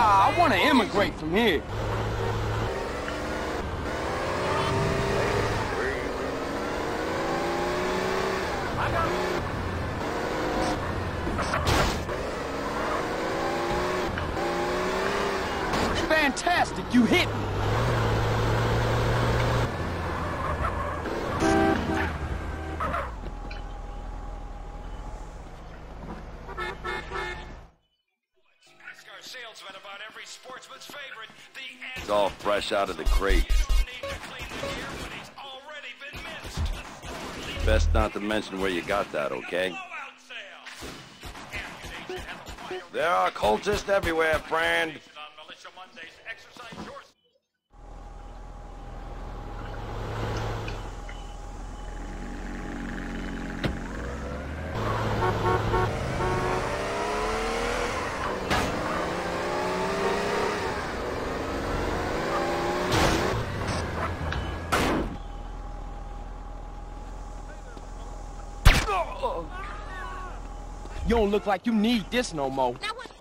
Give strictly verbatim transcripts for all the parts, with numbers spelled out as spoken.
I want to immigrate from here. Fantastic, you hit me. Salesman about every sportsman's favorite, the It's all fresh out of the crate. Best not to mention where you got that, okay? There are cultists everywhere, friend. You don't look like you need this no more.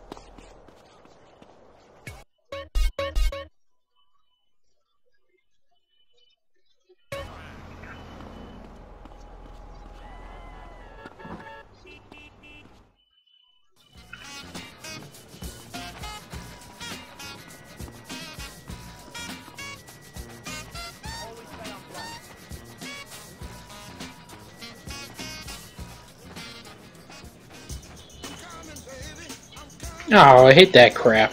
Oh, I hate that crap.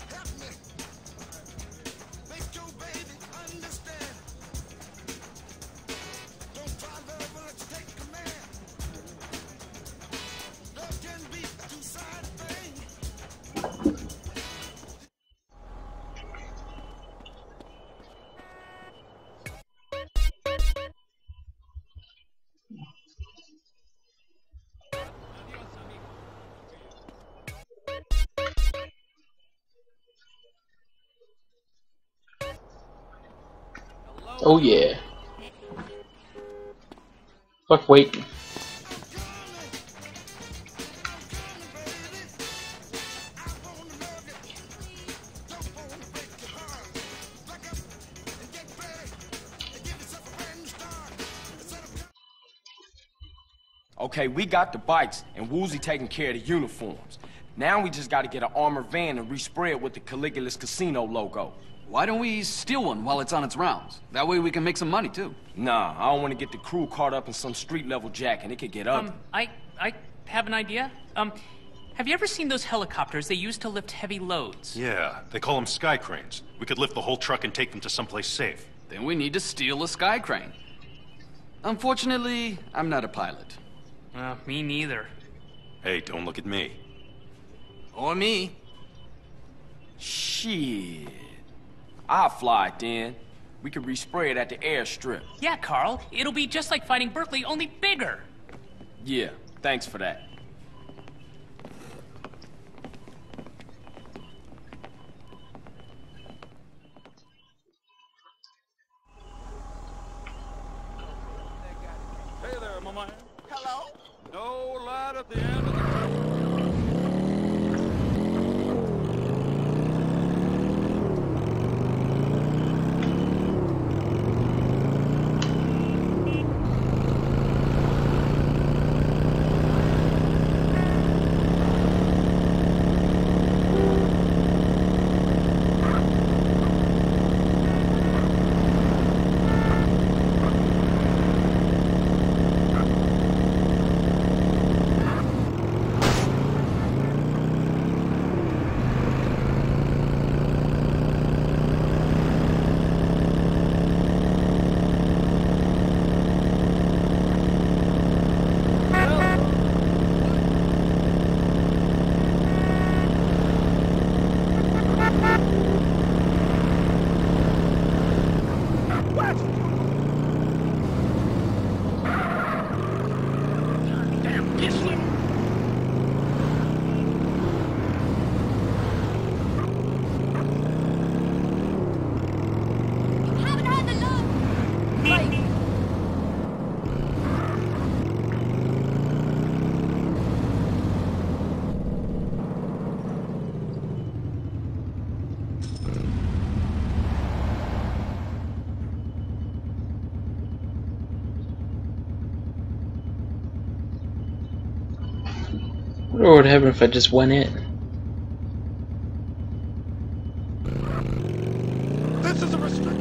Oh yeah. Fuck waiting. Okay, we got the bikes, and Woozie taking care of the uniforms. Now we just gotta get an armored van and respray it with the Caligula's Casino logo. Why don't we steal one while it's on its rounds? That way we can make some money, too. Nah, I don't want to get the crew caught up in some street-level jack, and it could get ugly. Um, I, I have an idea. Um, have you ever seen those helicopters they use to lift heavy loads? Yeah, they call them sky cranes. We could lift the whole truck and take them to someplace safe. Then we need to steal a sky crane. Unfortunately, I'm not a pilot. Uh, me neither. Hey, don't look at me. Or me. Shit. I'll fly it then. We could respray it at the airstrip. Yeah, Carl. It'll be just like fighting Berkeley, only bigger. Yeah, thanks for that. Hey there, my man. Hello? No light at the end of the wonder what would happen if I just went in. This is a restricted.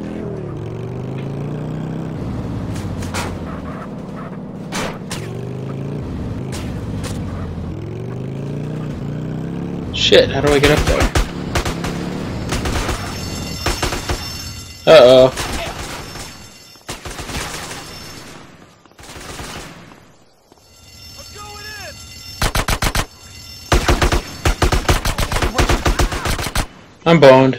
Shit, how do I get up there? Uh-oh. I'm boned.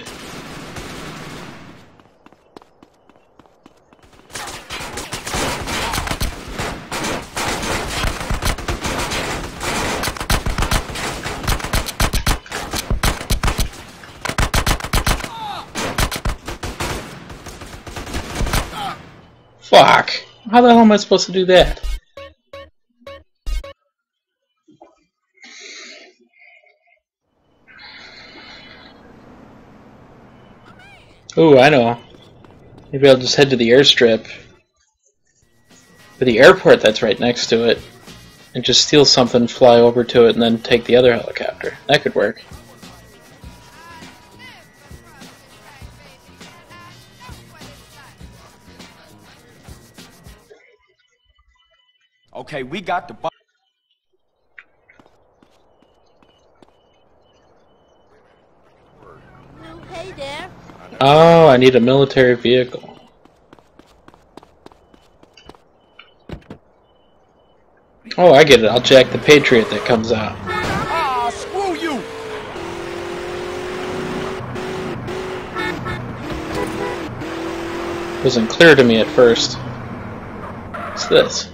Fuck! How the hell am I supposed to do that? Ooh, I know. Maybe I'll just head to the airstrip. Or the airport that's right next to it. And just steal something, fly over to it, and then take the other helicopter. That could work. Okay, we got the bu- Hey there. Oh, I need a military vehicle. Oh, I get it. I'll jack the Patriot that comes out. Ah, screw you! Wasn't clear to me at first. What's this?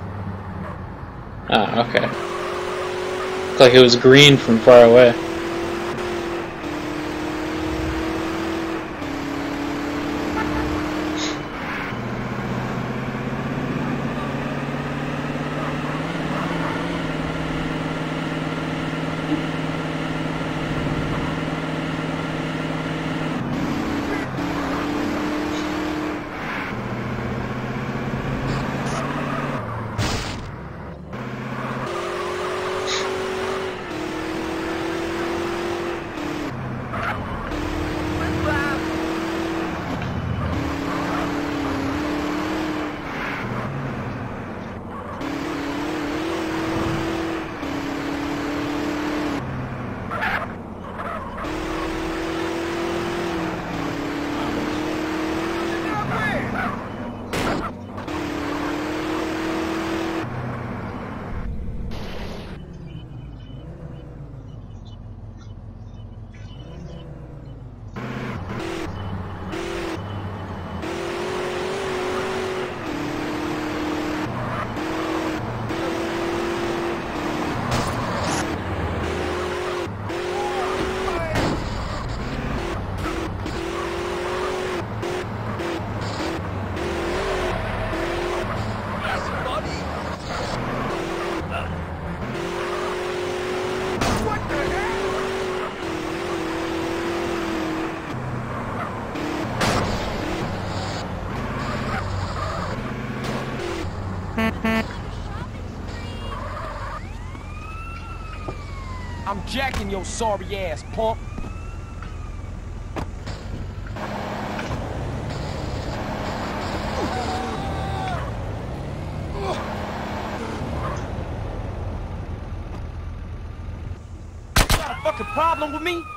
Ah, okay. Looked like it was green from far away. I'm jacking your sorry ass, punk. Got a fucking problem with me?